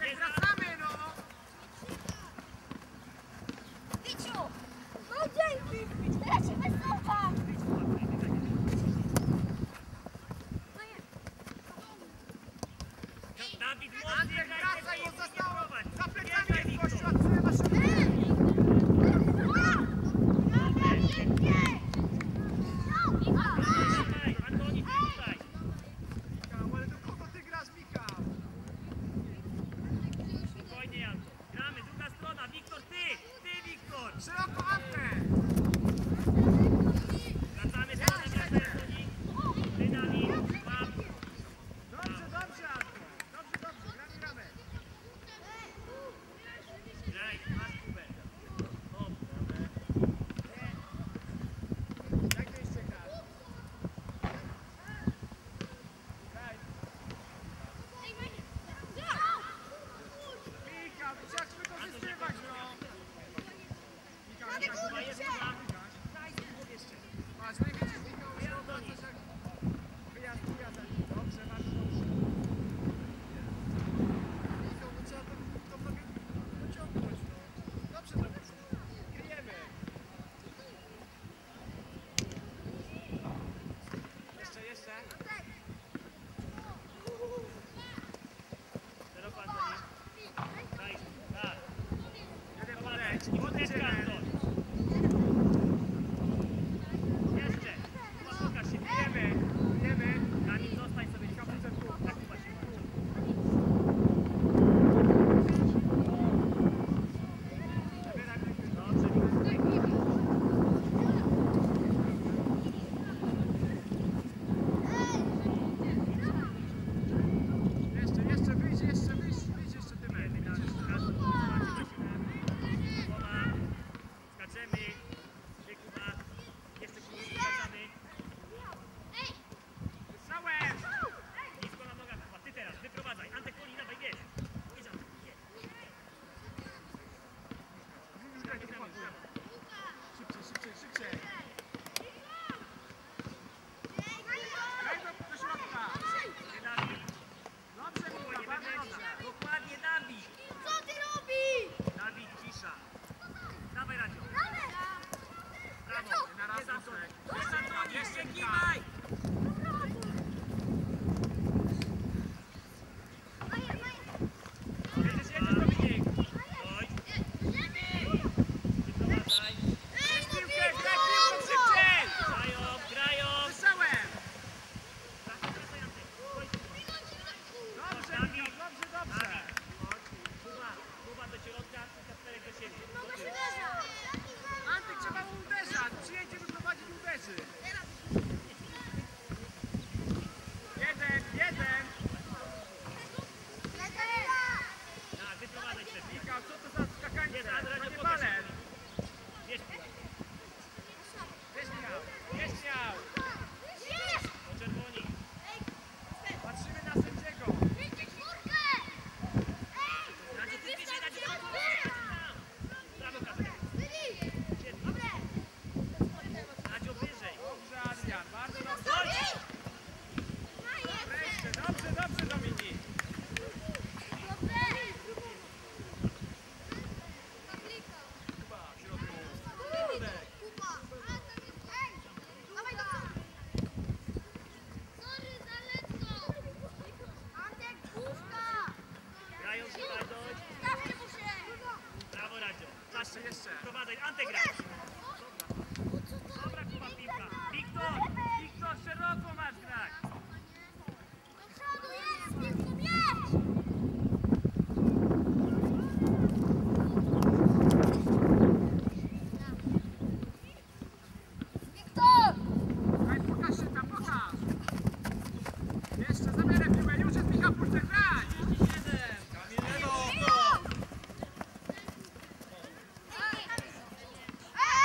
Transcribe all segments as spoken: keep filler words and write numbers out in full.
Ej!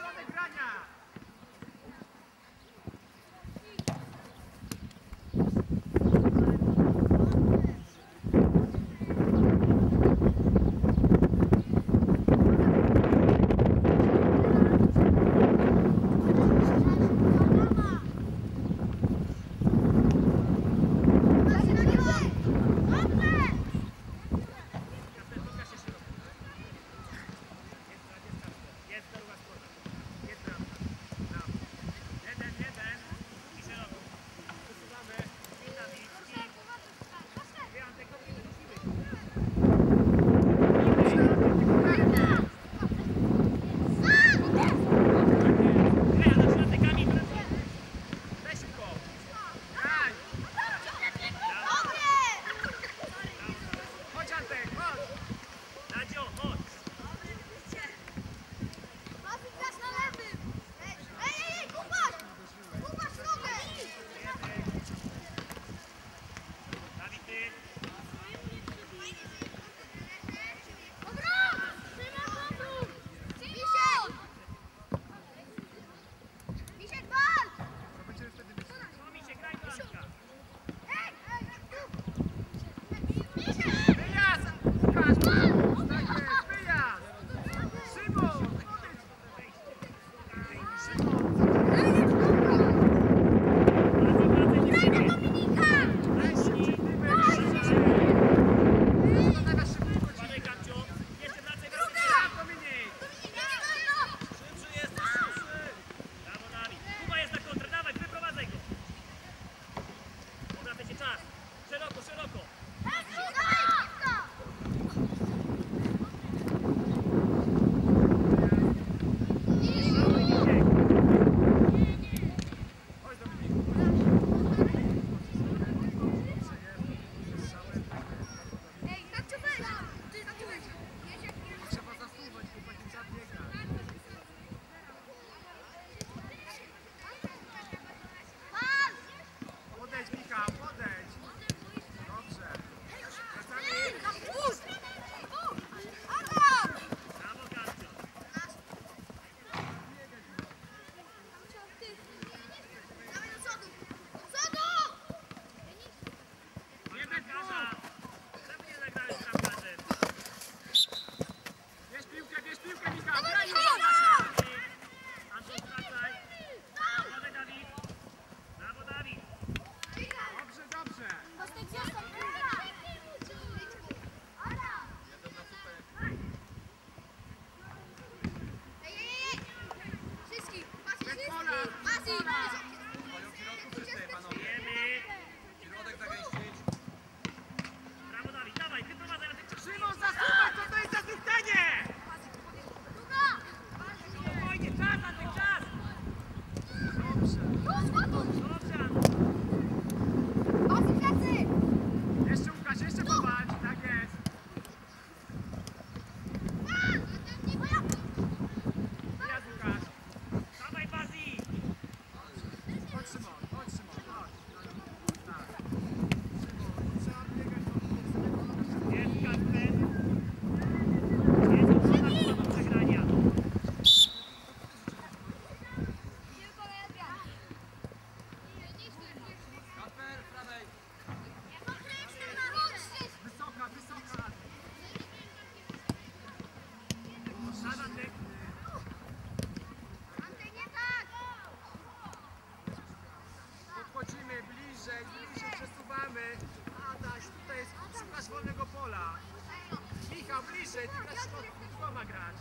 bliżej, ty grasz dwoma grać.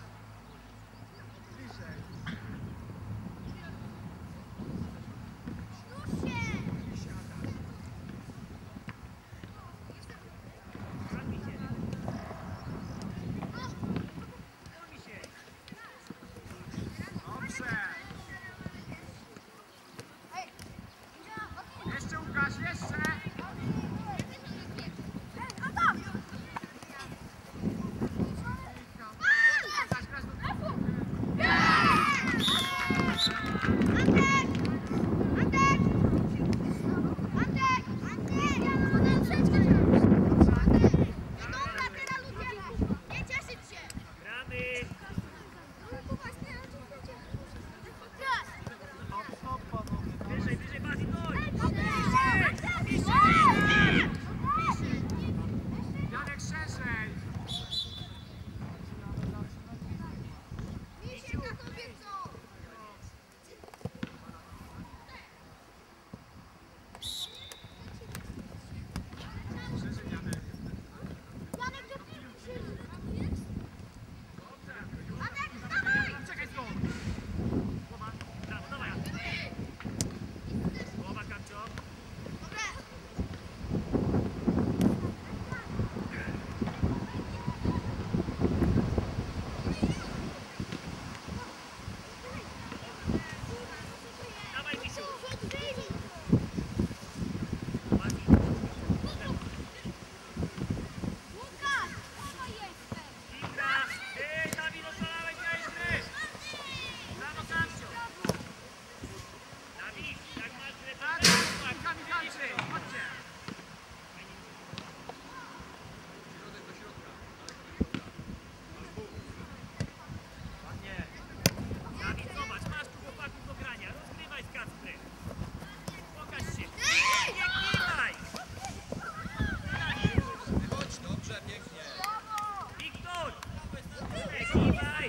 Bliżej. Dobrze. Jeszcze Łukasz, jeszcze. Wiktor! Kiwaj!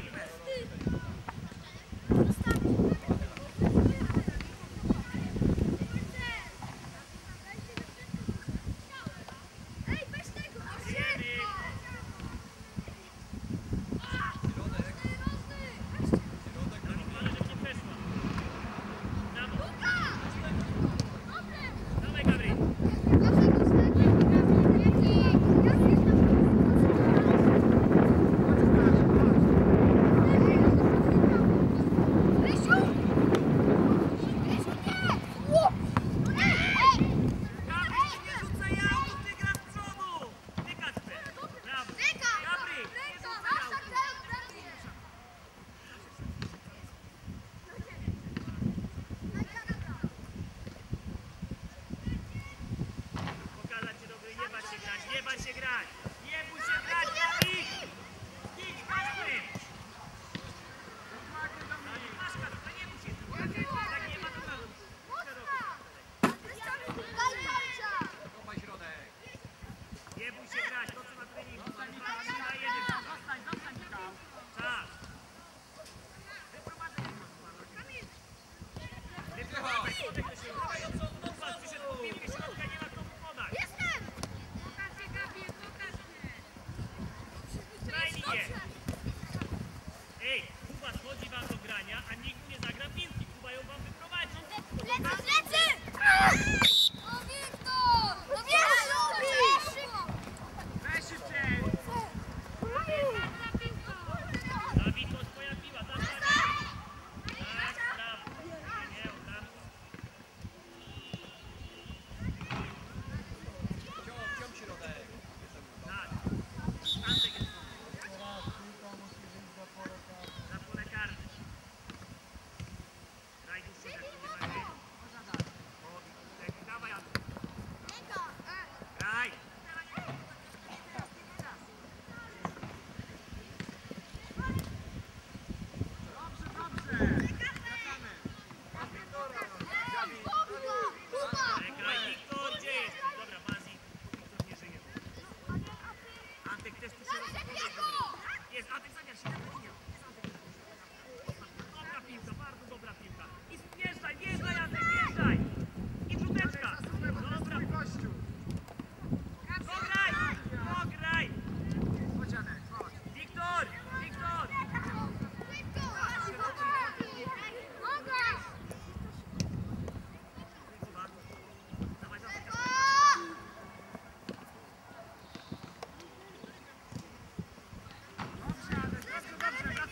Nie baj się grać! Nie bój się grać! Dawid! Idź, Kasper! Masz Kasper, nie bój się! Tak nie ma to prawo. Nie bój się grać, to co na treningu. Czas! Wyprowadzaj, poczekaj do siebie. Dawaj, od co was przyszedł po piłkę, środka nie ma komu podać. Ej, Kuba schodzi wam do grania, a nikt nie zagra piłki. Kuba ją wam wyprowadzi. Lecę, lecę! No Wiktor! No wiesz, robisz! Weź szybciej! Dawid, to twoja piła, tam tak. Tak, tam. Nie, nie, tam. Ciąg środek. Tak. Antek jest. Na pole karne. Graj dłuższą, jak to nie ma jej. O, dawaj, Antek. Graj! Dobrze, dobrze! Wracamy. Graj, Wiktor, gdzie jest? Dobra, Mazi, Wiktor nie żyje. Antek też tu się rozpoczął. Jest, Antek zamiast się na linia. Dobra piłka, bardzo dobra piłka. I wjeżdżaj, wjeżdżaj, Antek, wjeżdżaj! I brzuteczka! Dobra, gościu! Pograj! Pograj! Chodź, Anek, chodź. Wiktor! Wiktor! Dawaj, dawaj. Dobrze, Anek, dobrze, dobrze,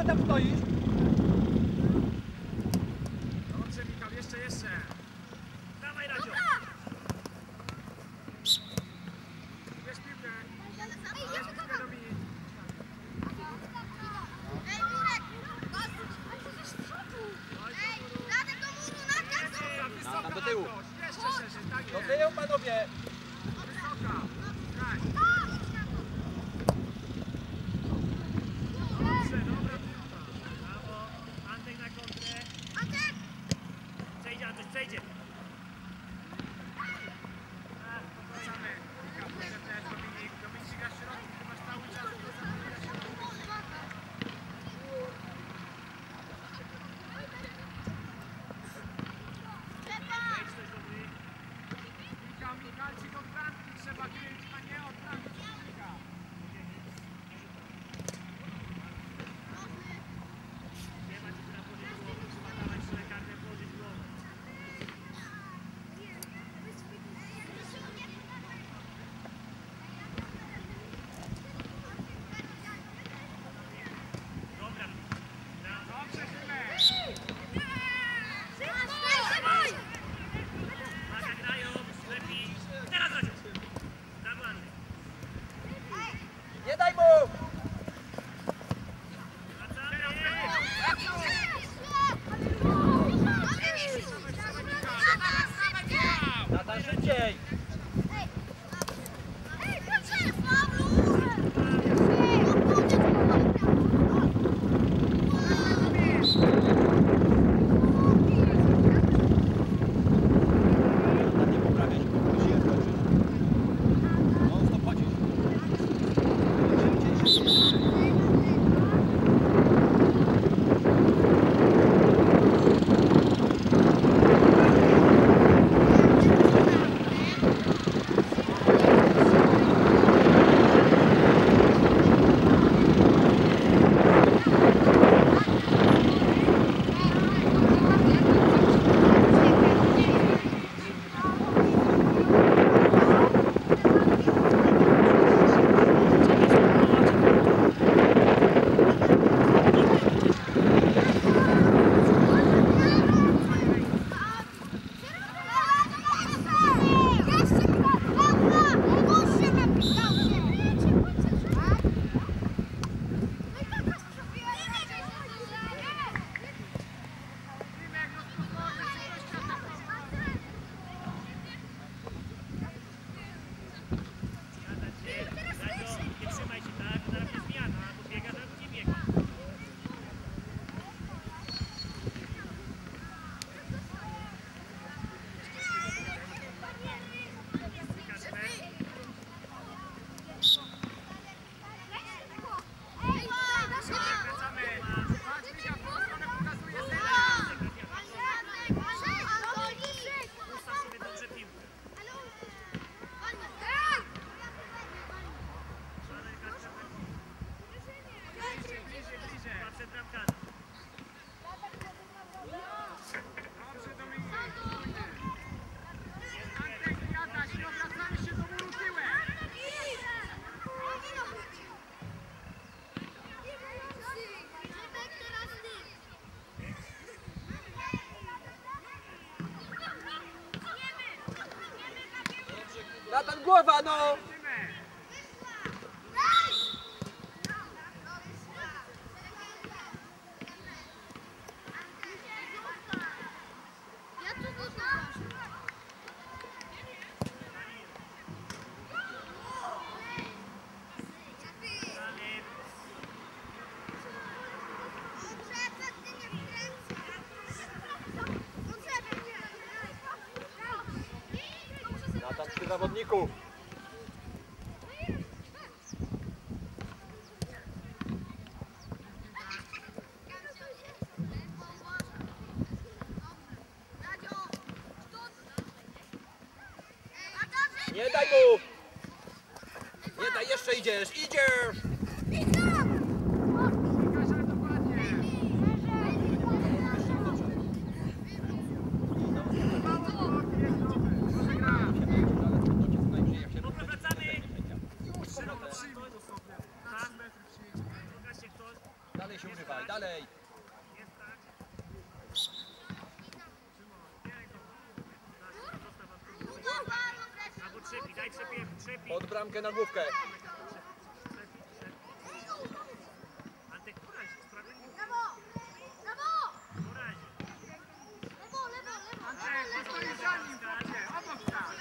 Dlaczego tam stoisz? Dobrze, Michał, jeszcze, jeszcze. Dawaj, Radzio. Bierz piłkę. Ej, ja się kocham! Dominik. Ej, Murek! A przecież z przodu! Ej, Radek do muru, na kasę! Wysoka, tam do tyłu. Bartosz, jeszcze szerzej, tak Do jest. tyłu, panowie! Wysoka. Tak. Dobrze, dobra piłka. Brawo. Antek na kontrę. Antek! Przejdzie, Antek, przejdzie. Tak, powracamy. Michał, proszę też, Dominik. Dominik na środku, ty masz cały czas do zachowania środku. Wejdź też dobry. Michał, Michalczyk od bramki trzeba kryć, a nie od bramki przeciwnika. Nie ma ci na położyć głowę, trzeba dawać szyle karne, położyć głowę. Dobra. Dobrze, Chymek. Uwaga, grają, lepiej. Teraz Radzio. Brawo, Antek. Nie daj mu! Wracamy. Natan, szybciej! Natan, nie poprawiaj się, bo musi je skończyć. No, stop, chodzisz. Szybciej, szybciej. Radzio, nie trzymaj się tak, zaraz jest zmiana, bo biega, zaraz nie biega. Wracamy. Patrz, Michał, w którą stronę pokazuje teraz. Ustaw sobie dobrze piłkę. Bliżej, bliżej, bliżej. Patrzę bramkarza. Dobrze, Dominik. Antek i Adaś, nie obracamy się do muru tyłem. Natan, głowa, no! Tymek. Ja tu go Dalej. Natan, przy zawodniku! Nie daj mu! Nie daj, jeszcze idziesz, idziesz! Każe dokładnie. Może gra. Dobra, wracamy. Szeroko przyjmij to sobie. Na trzy metry przyjdź. Pokażcie ktoś. Dalej się urywają. Dalej, dalej. Jest tak. Albo trzypi, daj trzypi, trzypi. Pod bramkę na główkę. Antek, poradź, sprawiedliwie. Brawo! Brawo! Poradź. Lewo, lewo, lewo! Antek, postoisz za nim, bracie, obok tak.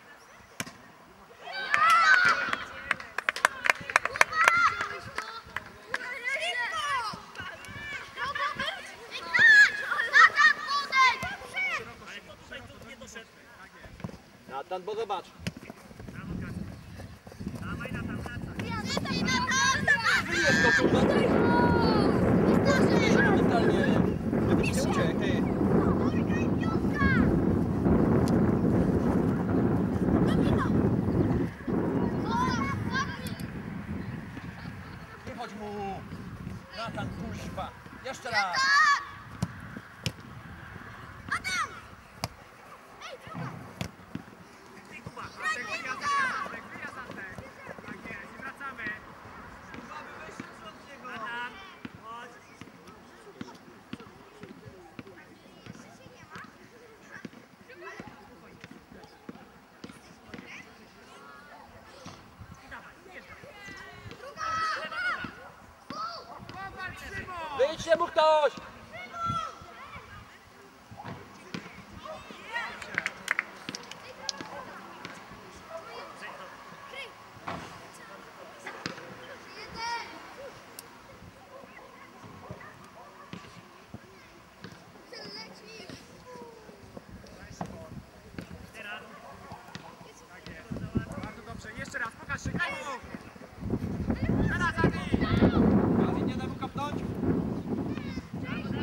Ale kto tutaj tu nie doszedł? Natan, bo zobacz. Brawo, Kacper. Dawaj na tam, wracaj. Wyjedź go tu, Natan. Mentalnie. Żebyś nie uciekł, ty. Nie chodź mu. Natan, kuźwa. Jeszcze raz. Ty, Kuba. Adam, chodź. I dawaj, wjeżdżaj. Lewa noga. Wyjdź się mu ktoś. Teraz. Bardzo dobrze, jeszcze raz, pokaż się, Kamu! Teraz, Adi! Adi, nie daj mu kapnąć. Brawo,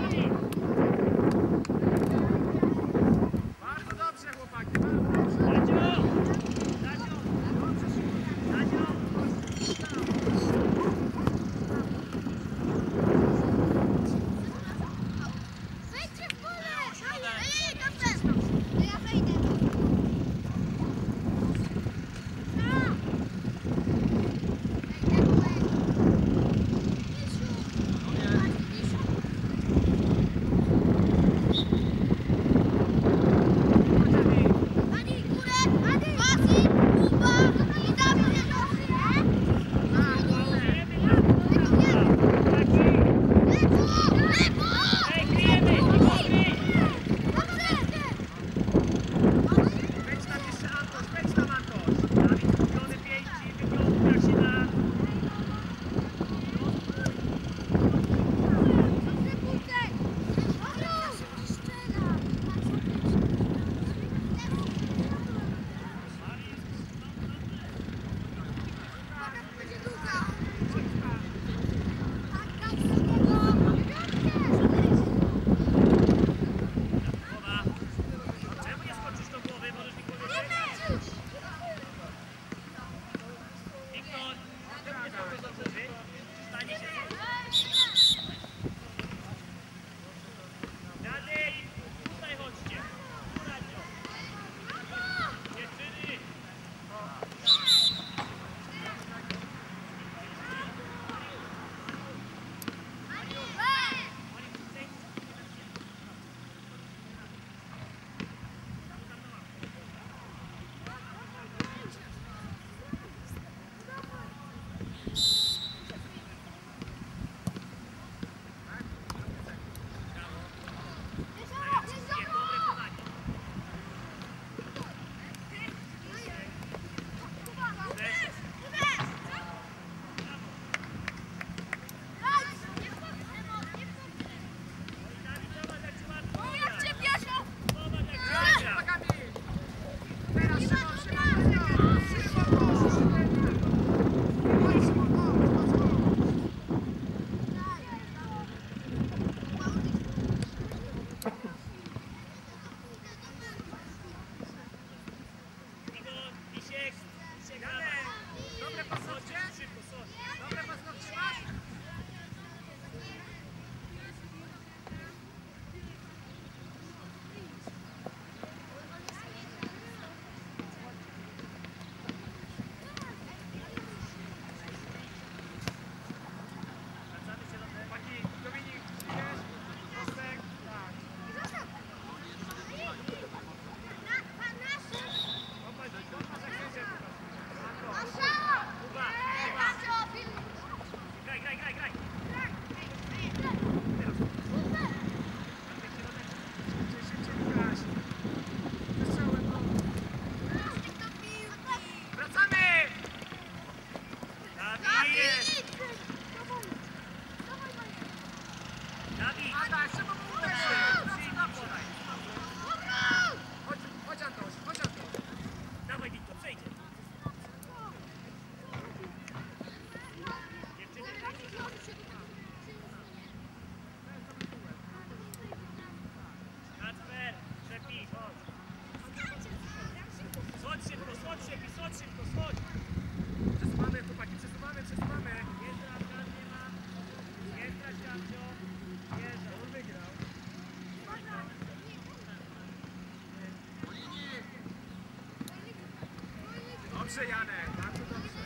dobrze, Janek, bardzo dobrze.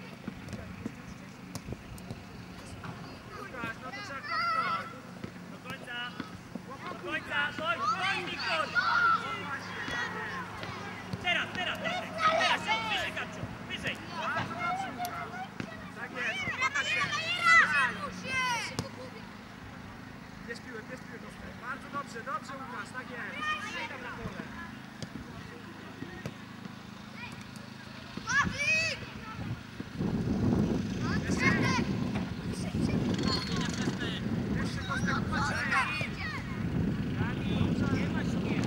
Łukasz, no to trzeba kopnąć. Do końca. Do końca. Dojdź, dojdź, Wiktor. Teraz, teraz, teraz. Teraz, wyżej, Kapciu. Wyżej. Bardzo dobrze, Łukasz. Tak jest, pokaż się. Bierz piłę, bierz piłę, Kostek. Bardzo dobrze, dobrze, Łukasz, tak jest. Przyjdź tam na pole. Jeszcze Kostek, uważaj. Nie ma siebie.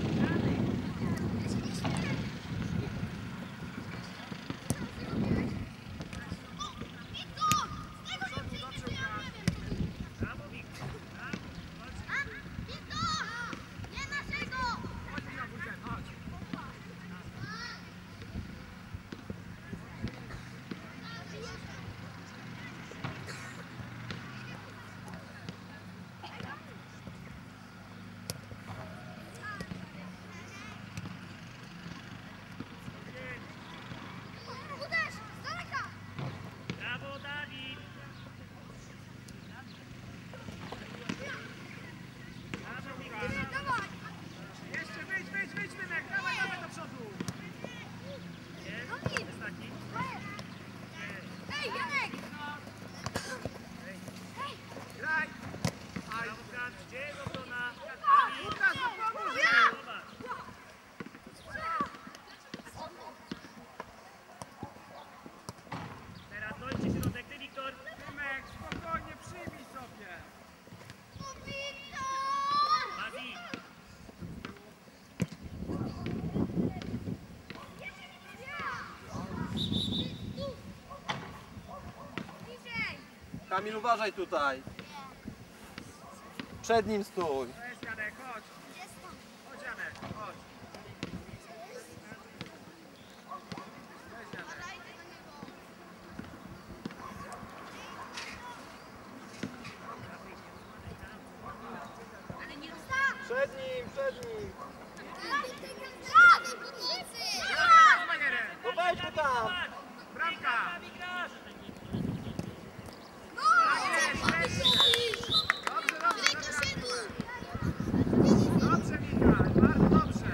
Brawo, Wiktor. Brawo. Chodź na wózek, chodź. Brawo, Dawid. Brawo, Wiktor. Jeszcze wyjdź, wyjdź, wyjdź, Dymek, dawaj, dawaj do przodu. Jest. Ostatni. Graj. Aj, Brawo, Kat. Gdzie jest obrona? Łukasz, no pomóż. Zobacz. Teraz dojdźcie środek, ty, Wiktor. Dymek, spokojnie, przyjmij sobie. Mazi. Kamil, uważaj tutaj. Przed nim stój. To jest Janek, chodź. Chodź, Janek, chodź. Weź, Janek. Przed nim, przed nim. Dawaj, Jerem. No wejdź tu tam. Bramka. Dawid, grasz. Dobrze, Mikołaj, bardzo dobrze.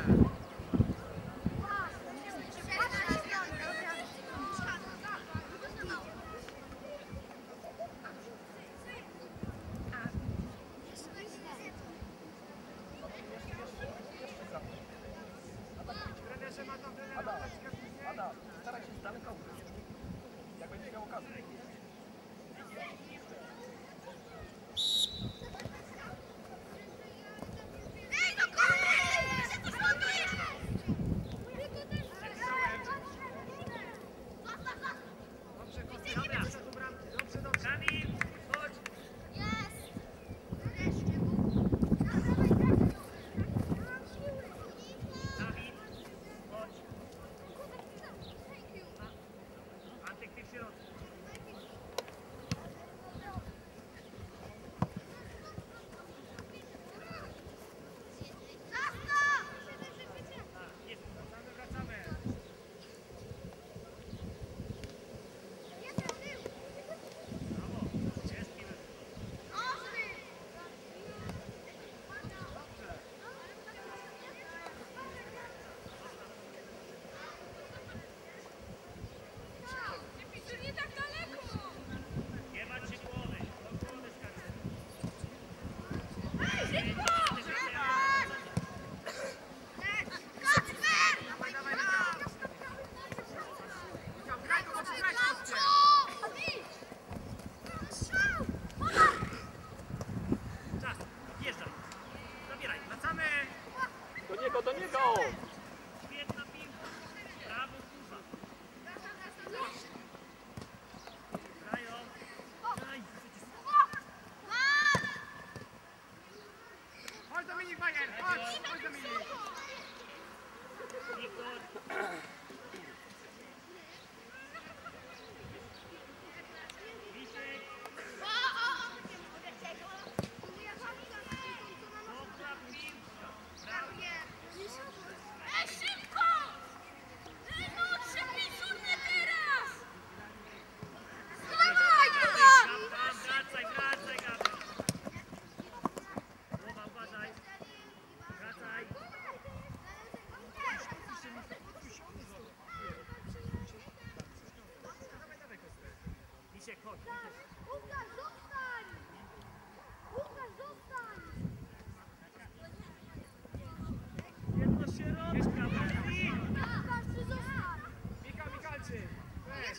Jest prawo. I Michał Michalczyk. Weź.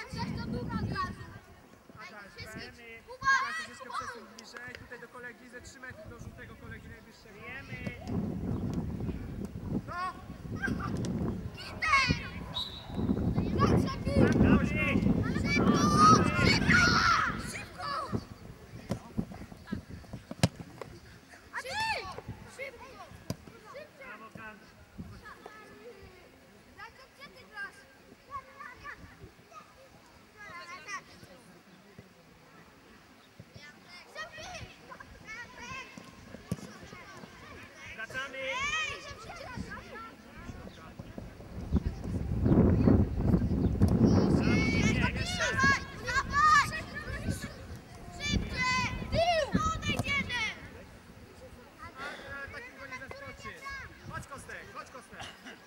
Adaś, weź. Teraz troszeczkę przesuń bliżej. Tutaj do kolegi, ze trzy metry do żółtego kolegi najwyższego. wiemy. No! Dobry. Brawo, Kamil. Wracamy. Ale takim go nie zaskoczysz. Chodź Kostek, chodź Kostek.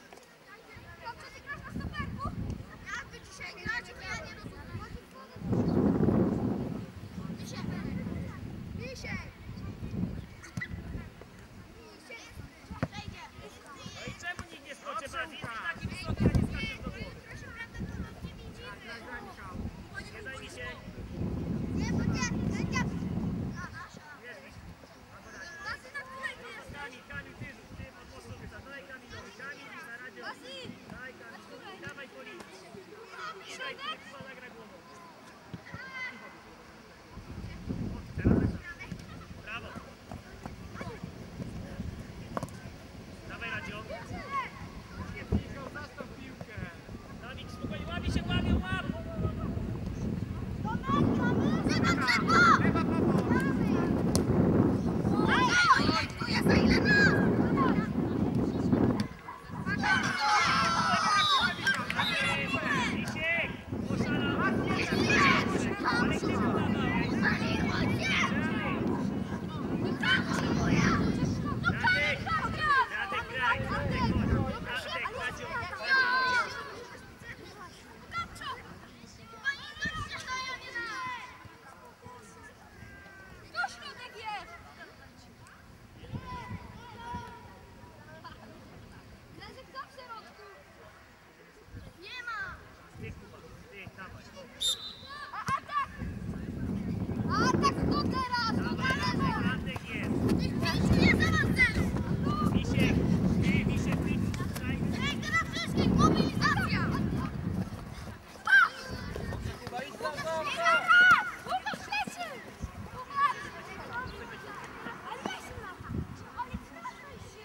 No i czemu nikt nie skoczy bardziej? Jesteś taki wysoki, a nie skaczesz do głowy. Graj, graj Michał. Nie daj mi się. Kamil, Kamil, ty rzuć, ty od mostu rzuca. Daj Kamilowi, Kamil na razie. Daj Kamil, dawaj policji. I daj kurwa, zagra głową. O, teraz tak. Brawo. Dawaj Radio. Michał, zastaw piłkę. Dawid, spokojnie, łapie się, łapie, łap. Chyba pomoc. Misiek, oszalał. Ale ty mu dawałeś. Radek, Radek, graj. Radek, chodź. Radek, Radziu, Radziu. Nie ma! Ty, Kuba, ty, dawaj. A atak! Atak, kto teraz? Kto Dawaj, teraz? Radek, Radek jest. Tych pięciu nie zamarzę! Misiek, ty, Misiek, ty, tutaj. Ej, teraz wszystkich! Mobilizacja! Pa! Kuba, idź tam, tam, Ej, tam. atak! Łukasz leczy! Łukasz! Ale ja się lata! Ale trzymaj się!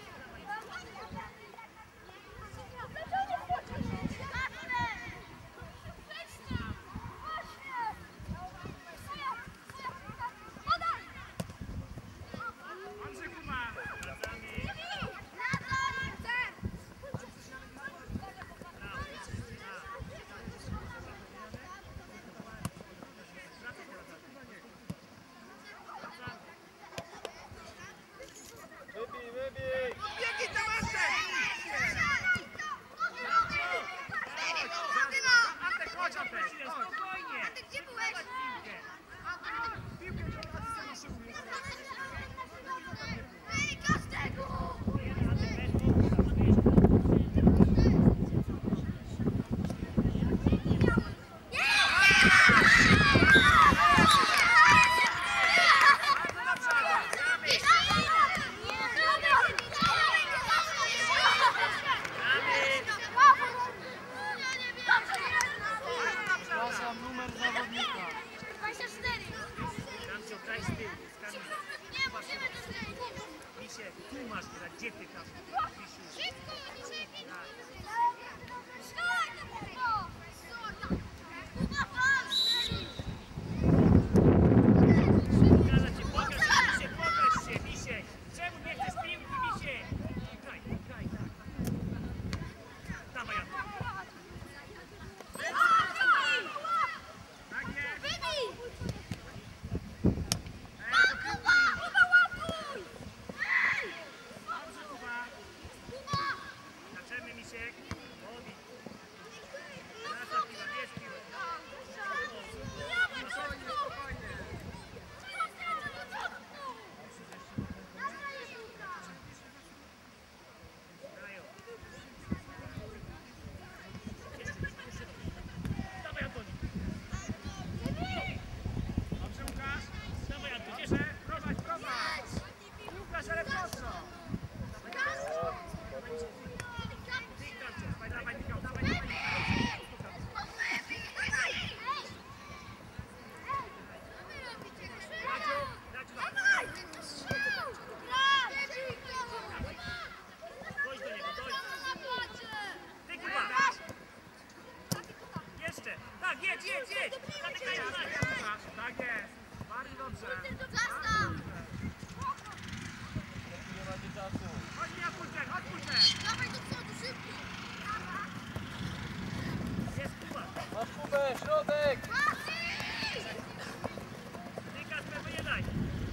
Dlaczego nie wchodzisz? Zacznę! Weź tam! Właśnie! Moja! Moja! Podaj! Andrzej Kumar. Wracamy. Na dole! Wybij, wybij. Biegnij tam Antek! Antek, chodź Antek! Chwilę, Chodź. spokojnie. Gdzie byłeś? Piłkę. Piłkę do pracy sobie uszykujesz. Ej, każdego! Jeden Radek, weź, pomóż. Bardzo dobrze Adam. Przepraszam, numer zawodnika. dwadzieścia cztery. Kamcio, graj z tyłu, z Kamilem. Nie, musimy to zrobić. Misiek, tu masz grać, gdzie ty, Kamil? Misiu. Szybko, Misiek, Strzelaj do tego! Kuba, patrz! Pokażę cię, pokaż się, pokaż się, Misiek. Czemu nie chcesz piłki, Misiek? Graj, graj, graj. Dawaj, Jan. Tak jest. Wybij! Ej, to Kuba, Kuba, łapuj! Ej! dobrze Kuba.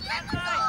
Jemu to!